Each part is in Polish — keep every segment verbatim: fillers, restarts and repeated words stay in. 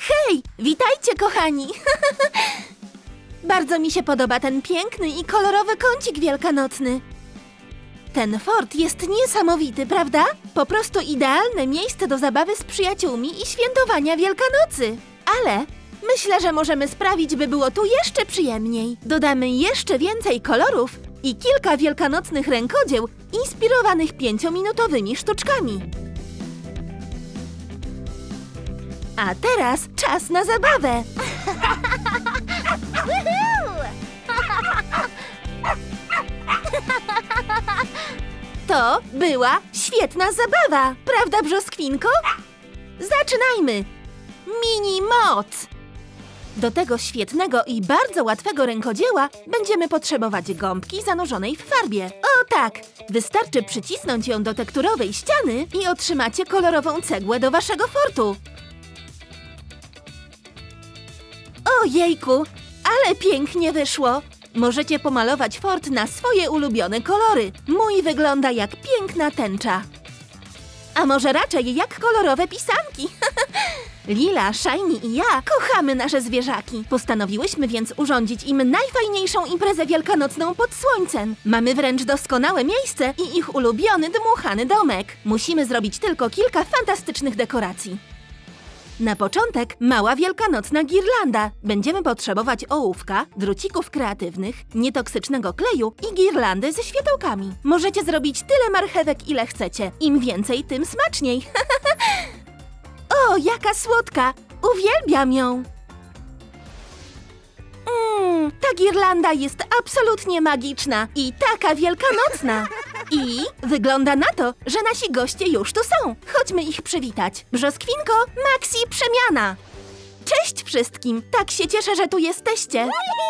Hej, witajcie kochani! Bardzo mi się podoba ten piękny i kolorowy kącik wielkanocny. Ten fort jest niesamowity, prawda? Po prostu idealne miejsce do zabawy z przyjaciółmi i świętowania Wielkanocy. Ale myślę, że możemy sprawić, by było tu jeszcze przyjemniej. Dodamy jeszcze więcej kolorów i kilka wielkanocnych rękodzieł inspirowanych pięciominutowymi sztuczkami. A teraz czas na zabawę! To była świetna zabawa, prawda, Brzoskwinko? Zaczynajmy! Mini moc! Do tego świetnego i bardzo łatwego rękodzieła będziemy potrzebować gąbki zanurzonej w farbie. O tak! Wystarczy przycisnąć ją do tekturowej ściany i otrzymacie kolorową cegłę do waszego fortu. Ojejku, ale pięknie wyszło! Możecie pomalować fort na swoje ulubione kolory. Mój wygląda jak piękna tęcza. A może raczej jak kolorowe pisanki. Lila, Shiny i ja kochamy nasze zwierzaki. Postanowiłyśmy więc urządzić im najfajniejszą imprezę wielkanocną pod słońcem. Mamy wręcz doskonałe miejsce i ich ulubiony dmuchany domek. Musimy zrobić tylko kilka fantastycznych dekoracji. Na początek mała wielkanocna girlanda. Będziemy potrzebować ołówka, drucików kreatywnych, nietoksycznego kleju i girlandy ze światełkami. Możecie zrobić tyle marchewek, ile chcecie. Im więcej, tym smaczniej. O, jaka słodka! Uwielbiam ją! Mmm, ta girlanda jest absolutnie magiczna i taka wielkanocna. I wygląda na to, że nasi goście już tu są. Chodźmy ich przywitać. Brzoskwinko, Maxi, Przemiana. Cześć wszystkim! Tak się cieszę, że tu jesteście.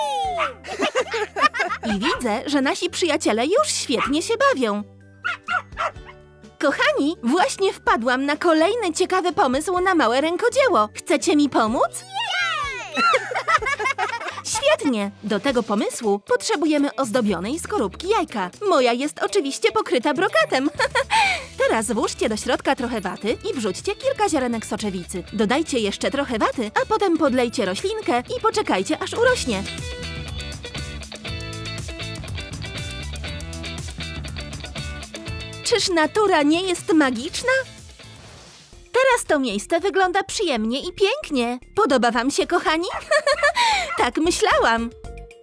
I widzę, że nasi przyjaciele już świetnie się bawią. Kochani, właśnie wpadłam na kolejny ciekawy pomysł na małe rękodzieło. Chcecie mi pomóc? Świetnie! Do tego pomysłu potrzebujemy ozdobionej skorupki jajka. Moja jest oczywiście pokryta brokatem. Teraz włóżcie do środka trochę waty i wrzućcie kilka ziarenek soczewicy. Dodajcie jeszcze trochę waty, a potem podlejcie roślinkę i poczekajcie, aż urośnie. Czyż natura nie jest magiczna? Teraz to miejsce wygląda przyjemnie i pięknie. Podoba wam się, kochani? Tak myślałam.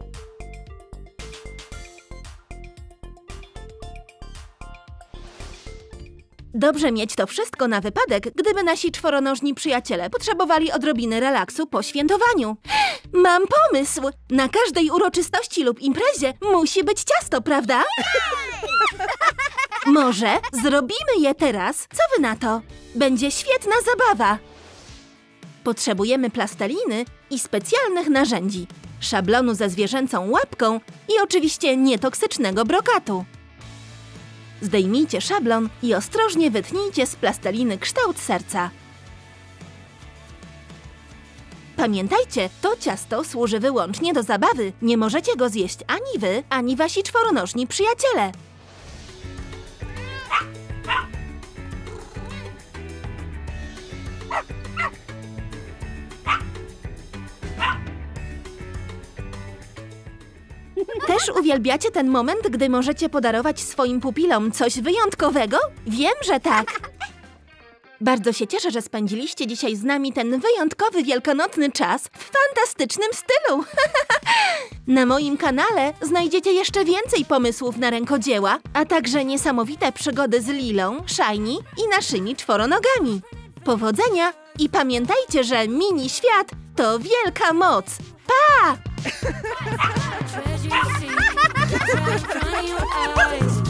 Dobrze mieć to wszystko na wypadek, gdyby nasi czworonożni przyjaciele potrzebowali odrobiny relaksu po świętowaniu. Mam pomysł! Na każdej uroczystości lub imprezie musi być ciasto, prawda? Może zrobimy je teraz? Co wy na to? Będzie świetna zabawa! Potrzebujemy plasteliny i specjalnych narzędzi, szablonu ze zwierzęcą łapką i oczywiście nietoksycznego brokatu. Zdejmijcie szablon i ostrożnie wytnijcie z plasteliny kształt serca. Pamiętajcie, to ciasto służy wyłącznie do zabawy. Nie możecie go zjeść ani wy, ani wasi czworonożni przyjaciele. Też uwielbiacie ten moment, gdy możecie podarować swoim pupilom coś wyjątkowego? Wiem, że tak! Bardzo się cieszę, że spędziliście dzisiaj z nami ten wyjątkowy wielkanocny czas w fantastycznym stylu! Na moim kanale znajdziecie jeszcze więcej pomysłów na rękodzieła, a także niesamowite przygody z Lilą, Shiny i naszymi czworonogami. Powodzenia i pamiętajcie, że mini świat to wielka moc! Pa! Treasure you see, the treasure in your eyes.